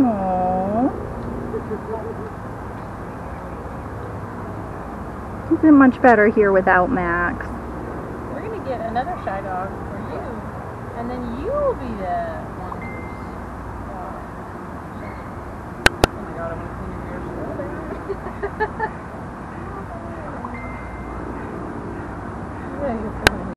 Aww. Isn't much better here without Max. We're gonna get another shy dog for you, and then you will be the